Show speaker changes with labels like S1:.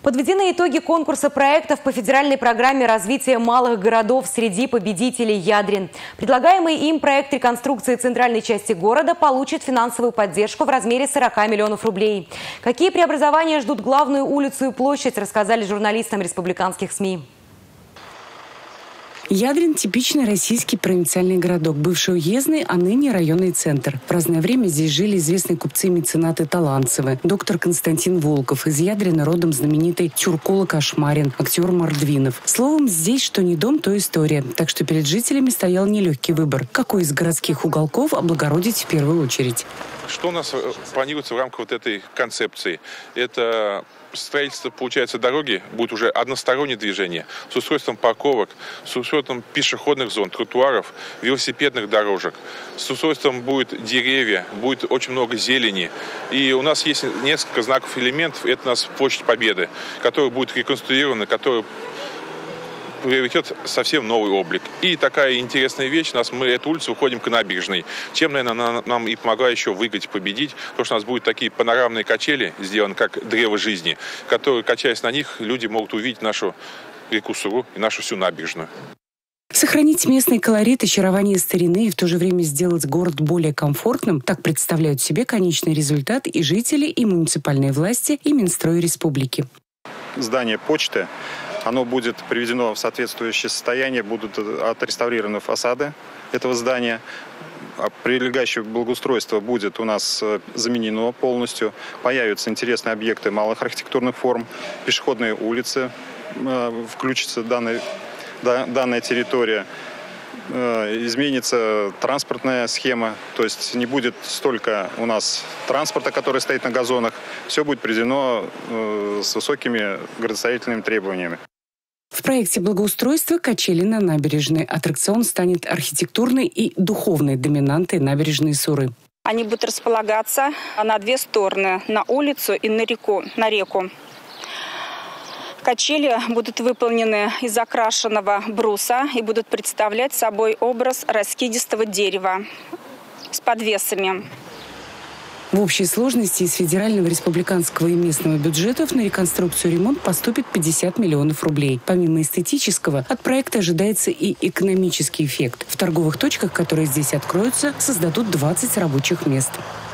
S1: Подведены итоги конкурса проектов по федеральной программе развития малых городов среди победителей Ядрин. Предлагаемый им проект реконструкции центральной части города получит финансовую поддержку в размере 40 миллионов рублей. Какие преобразования ждут главную улицу и площадь, рассказали журналистам республиканских СМИ.
S2: Ядрин – типичный российский провинциальный городок, бывший уездный, а ныне районный центр. В разное время здесь жили известные купцы и меценаты Таланцевы, доктор Константин Волков, из Ядрина родом знаменитый Чуркола Кошмарин, актер Мордвинов. Словом, здесь что ни дом, то история. Так что перед жителями стоял нелегкий выбор, какой из городских уголков облагородить в первую очередь.
S3: Что у нас планируется в рамках вот этой концепции? Это строительство, получается, дороги будет уже одностороннее движение с устройством парковок, с устройством пешеходных зон, тротуаров, велосипедных дорожек. С устройством будет деревья, будет очень много зелени. И у нас есть несколько знаковых элементов. Это у нас Площадь Победы, которая будет реконструирована, которая приобретет совсем новый облик. И такая интересная вещь, мы эту улицу выходим к набережной. Чем, наверное, нам и помогла еще выиграть, победить, потому что у нас будут такие панорамные качели, сделаны как древо жизни, которые, качаясь на них, люди могут увидеть нашу реку Суру и нашу всю набережную.
S2: Сохранить местный колорит, очарование старины и в то же время сделать город более комфортным – так представляют себе конечный результат и жители, и муниципальные власти, и Минстрой республики.
S4: Здание почты, оно будет приведено в соответствующее состояние, будут отреставрированы фасады этого здания. Прилегающее благоустройство будет у нас заменено полностью. Появятся интересные объекты малых архитектурных форм, пешеходные улицы, включится данная территория. Изменится транспортная схема, то есть не будет столько у нас транспорта, который стоит на газонах. Все будет приведено с высокими градостроительными требованиями.
S2: В проекте благоустройства качели на набережной. Аттракцион станет архитектурной и духовной доминантой набережной Суры.
S5: Они будут располагаться на две стороны, на улицу и на реку. Качели будут выполнены из окрашенного бруса и будут представлять собой образ раскидистого дерева с подвесами.
S2: В общей сложности из федерального, республиканского и местного бюджетов на реконструкцию и ремонт поступит 50 миллионов рублей. Помимо эстетического, от проекта ожидается и экономический эффект. В торговых точках, которые здесь откроются, создадут 20 рабочих мест.